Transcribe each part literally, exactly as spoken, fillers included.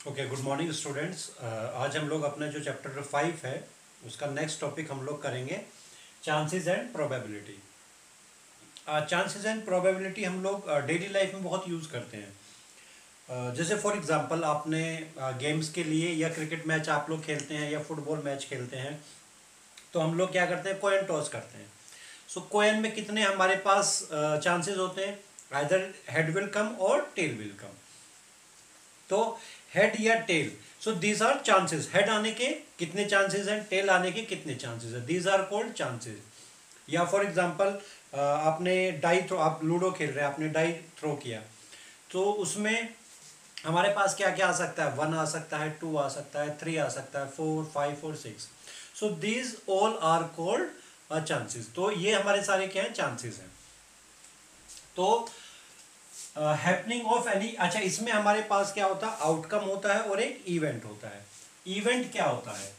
Okay, good morning students. आज हम लोग अपना जो चैप्टर फाइव है उसका नेक्स्ट टॉपिक हम लोग करेंगे chances and probability. Chances and probability हम लोग डेली लाइफ में बहुत यूज़ करते हैं। uh, जैसे फॉर एग्जांपल आपने गेम्स uh, के लिए या क्रिकेट मैच आप लोग खेलते हैं या फुटबॉल मैच खेलते हैं, तो हम लोग क्या करते हैं, कॉइन टॉस करते हैं। सो so, कॉइन में कितने हमारे पास चांसेस uh, होते हैं, आइदर हेड विल कम और टेल विल कम। तो हेड या tail, so these are chances. Head आने के कितने चांसेस हैं, टेल आने के कितने चांसेस हैं, दीज आर कॉल्ड चांसेस। या फॉर एग्जांपल आपने डाई थ्रो, आप लूडो खेल रहे हैं, आपने डाई थ्रो किया, तो उसमें हमारे पास क्या क्या आ सकता है, वन आ सकता है, टू आ सकता है, थ्री आ सकता है, फोर, फाइव और six. So these all are called chances. तो ये हमारे सारे क्या है, चांसेस हैं। तो हैपनिंग ऑफ एनी, अच्छा इसमें हमारे पास क्या होता है, आउटकम होता है और एक इवेंट होता है। इवेंट क्या होता है,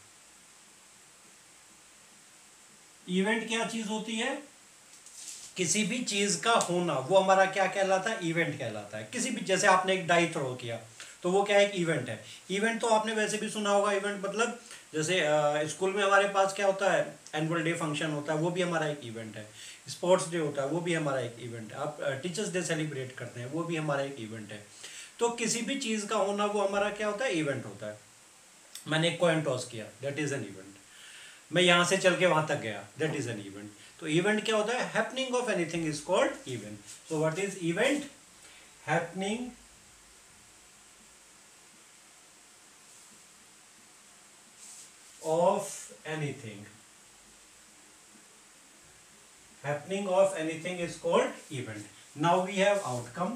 इवेंट क्या चीज होती है, किसी भी चीज का होना, वो हमारा क्या कहलाता है, इवेंट कहलाता है। किसी भी, जैसे आपने एक डाई थ्रो किया तो वो क्या है, एक इवेंट है। इवेंट तो आपने वैसे भी सुना होगा, इवेंट मतलब जैसे स्कूल में हमारे पास क्या होता है, एनुअल डे फंक्शन होता है, वो भी हमारा एक इवेंट है। स्पोर्ट्स डे होता है, वो भी हमारा एक इवेंट है। आप टीचर्स डे सेलिब्रेट करते हैं, वो भी हमारा एक इवेंट है। तो किसी भी चीज का होना वो हमारा क्या होता है, इवेंट होता है। मैंने एक कॉइन टॉस किया, दैट इज एन इवेंट। मैं यहां से चल के वहां तक गया, दैट इज एन इवेंट। तो इवेंट क्या होता है, happening of anything is called event. So what is event, happening of anything, happening of anything is called event. Now we have outcome.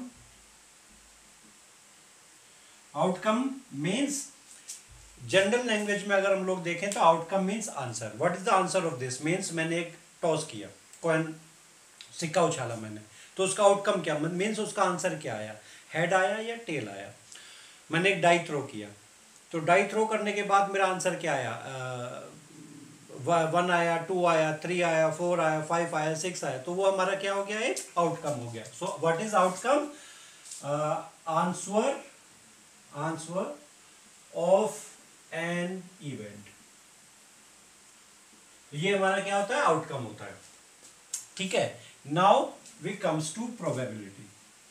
Outcome means, general language में अगर हम लोग देखें तो outcome means answer. What is the answer of this, means मैंने एक toss किया, coin, सिक्का उछाला मैंने, तो उसका आउटकम क्या मीन्स, उसका आंसर क्या आया, हेड आया या टेल आया। मैंने एक डाई थ्रो किया, तो डाई थ्रो करने के बाद मेरा आंसर क्या आया, वन आया, टू आया, थ्री आया, फोर आया, फाइव आया, सिक्स आया। तो वो हमारा क्या हो गया, एक आउटकम हो गया। So what is outcome, answer, answer of an event. ये हमारा क्या होता है, आउटकम होता है। ठीक है, now we comes to probability.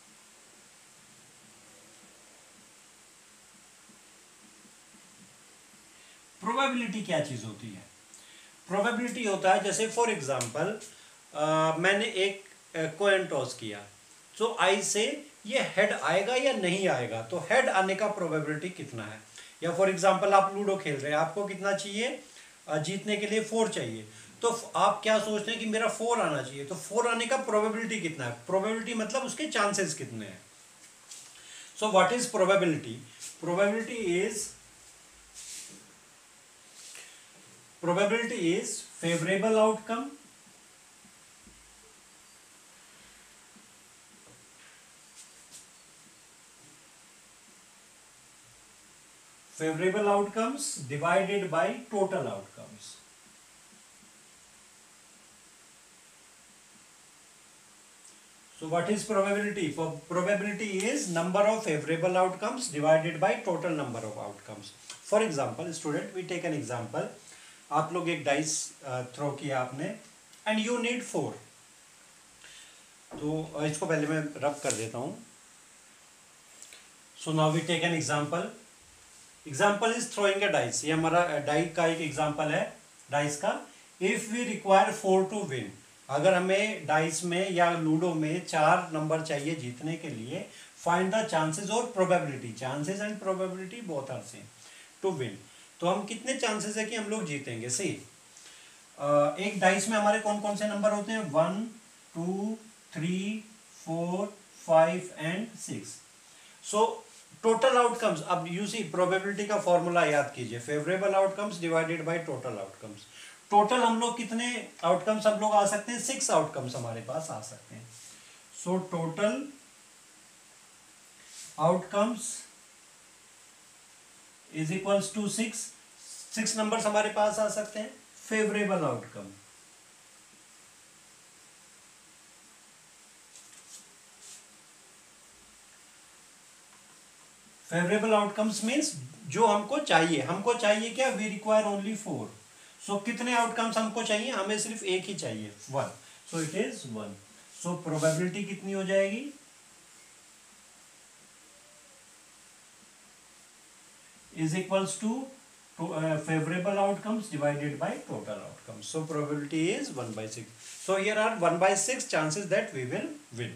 Probability क्या चीज होती है, प्रोबेबिलिटी होता है, जैसे फॉर एग्जांपल मैंने एक कॉइन टॉस किया, तो आई से ये हेड आएगा या नहीं आएगा, तो हेड आने का प्रोबेबिलिटी कितना है। या फॉर एग्जांपल आप लूडो खेल रहे हैं, आपको कितना चाहिए, uh, जीतने के लिए फोर चाहिए, तो आप क्या सोचते हैं कि मेरा फोर आना चाहिए, तो फोर आने का प्रोबेबिलिटी कितना है, प्रोबेबिलिटी मतलब उसके चांसेस कितने हैं। So what is probability, probability is, probability is favorable outcome, favorable outcomes divided by total outcomes. So what is probability, probability is number of favorable outcomes divided by total number of outcomes. For example student, we take an example, आप लोग एक dice throw किया आपने, and you need four. तो इसको पहले मैं रब कर देता हूं। So now we take an example, example is throwing a dice. ये हमारा डाई का एक एग्जांपल है, डाइस का। If we require four to win, अगर हमें डाइस में या लूडो में चार नंबर चाहिए जीतने के लिए, फाइंड द चांसेस और probability, chances and probability both are same to win. तो हम कितने चांसेस है कि हम लोग जीतेंगे। सी, एक डाइस में हमारे कौन कौन से नंबर होते हैं, one, two, three, four, five and six. So total outcomes, अब यू सी प्रोबेबिलिटी का फॉर्मूला याद कीजिए, favourable outcomes divided by total outcomes. Total हम लोग कितने आउटकम्स हम लोग आ सकते हैं, सिक्स आउटकम्स हमारे पास आ सकते हैं। So total outcomes is equals to six, six numbers हमारे पास आ सकते हैं। Favourable outcome, favourable outcomes means जो हमको चाहिए, हमको चाहिए क्या, we require only four. So कितने आउटकम्स हमको चाहिए, हमें सिर्फ एक ही चाहिए, one. So it is one. So probability कितनी हो जाएगी, is equals to favourable outcomes divided by total outcomes. So probability is one by six. So here are one by six chances that we will win.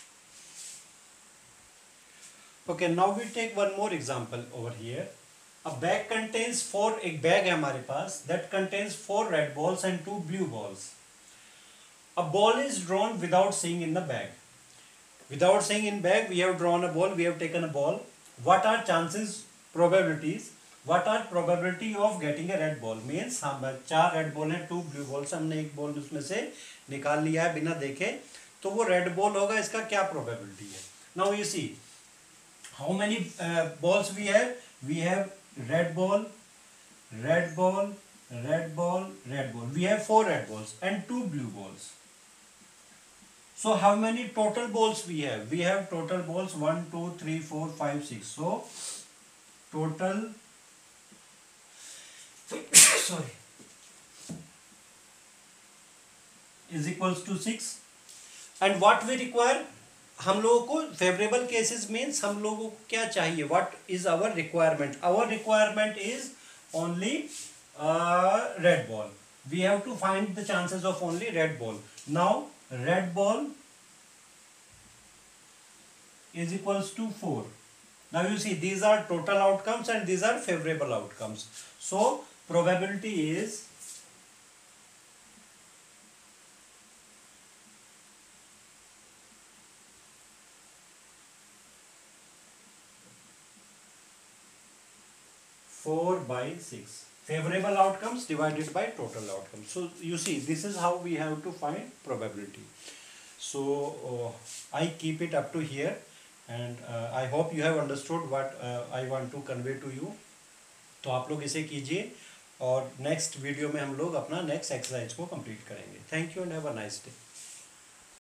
Okay, now we take one more example over here. A bag contains four, एक bag है हमारे पास, that contains four red balls and two blue balls. A ball is drawn without seeing in the bag. Without seeing in bag, we have drawn a ball, we have taken a ball. What are chances, probabilities? What are probability of getting a red ball? Means हम चार red ball हैं, two blue balls, हमने एक ball उसमें से निकाल लिया है बिना देखे, तो वो red ball होगा, इसका क्या probability है? Now you see. How many uh, balls we have? We have red ball, red ball, red ball, red ball. We have four red balls and two blue balls. So how many total balls we have? We have total balls one, two, three, four, five, six. So total sorry is equals to six. And what we require? हम लोगों को favourable cases means हम लोगों को क्या चाहिए, what is our requirement? Our requirement is only red ball. We have to find the chances of only red ball. Now red ball is equals to four. Now you see these are total outcomes and these are favorable outcomes. So probability is four by six. Favorable outcomes divided by total outcomes. So you see this is how we have to find probability. So uh, I keep it up to here. And I hope you have understood what I want to convey to you. तो आप लोग इसे कीजिए और next video में हम लोग अपना नेक्स्ट एक्सरसाइज को कंप्लीट करेंगे. Thank you and have a nice day.